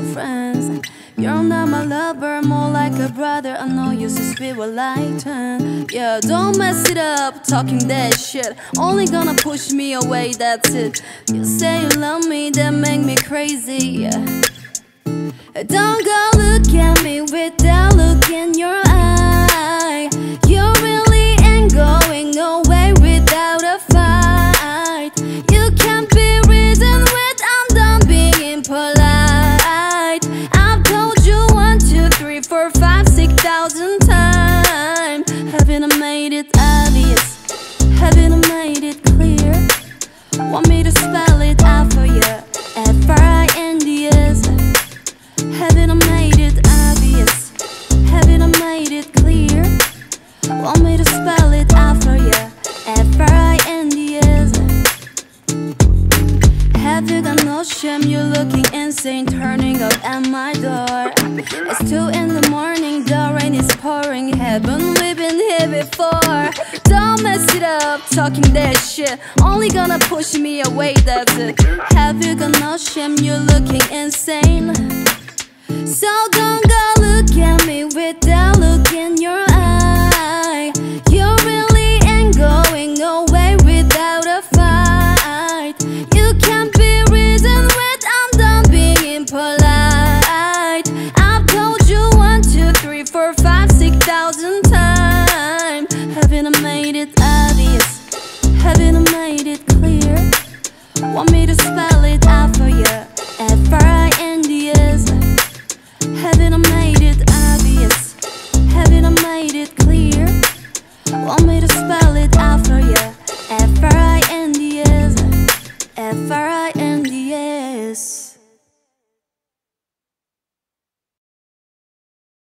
friends. You're not my lover, more like a brother. I know you so sweet will lighten. Yeah, don't mess it up, talking that shit. Only gonna push me away, that's it. You say you love me, that make me crazy, yeah. Don't go look at me with that look in your eye. You really ain't going away without a fight. You can't be reasoned with, I'm done being polite. I've told you 1, 2, 3, 4, 5, 6,000 times. Haven't I made it obvious? Haven't I made it clear? Want me to spell it out for you? F-R-I-N-D-S. Haven't I made it obvious? Haven't I made it clear? Want me to spell it out for you? F-R-I-N-D-S. Have you got no shame? You're looking insane, turning up at my door. It's 2 in the morning, the rain is pouring. Haven't we been here before? Don't mess it up, talking that shit. Only gonna push me away, that's it. Have you got no shame? You're looking insane. So don't go look at me with that look in your eye. You really ain't going away without a fight. You can't be reasoned with, I'm done being polite. I've told you 1, 2, 3, 4, 5, 6,000 times. Haven't I made it obvious? Haven't I made it clear? Want me to spell it out for you?